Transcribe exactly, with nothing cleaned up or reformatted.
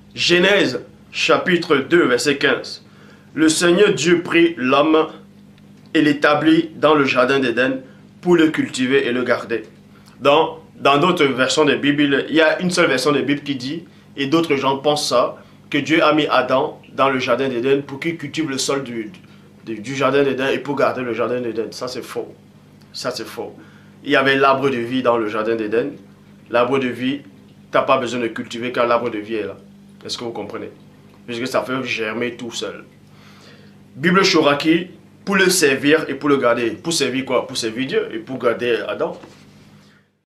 Genèse chapitre deux verset quinze. Le Seigneur Dieu prit l'homme et l'établit dans le jardin d'Éden pour le cultiver et le garder. Dans dans d'autres versions de Bible, il y a une seule version de Bible qui dit, et d'autres gens pensent ça, que Dieu a mis Adam dans le jardin d'Éden pour qu'il cultive le sol du, du, du jardin d'Éden et pour garder le jardin d'Éden. Ça c'est faux. Ça c'est faux. Il y avait l'arbre de vie dans le jardin d'Éden. L'arbre de vie, tu n'as pas besoin de cultiver car l'arbre de vie est là. Est-ce que vous comprenez? Puisque ça fait germer tout seul. Bible Shoraki, pour le servir et pour le garder. Pour servir quoi? Pour servir Dieu et pour garder Adam.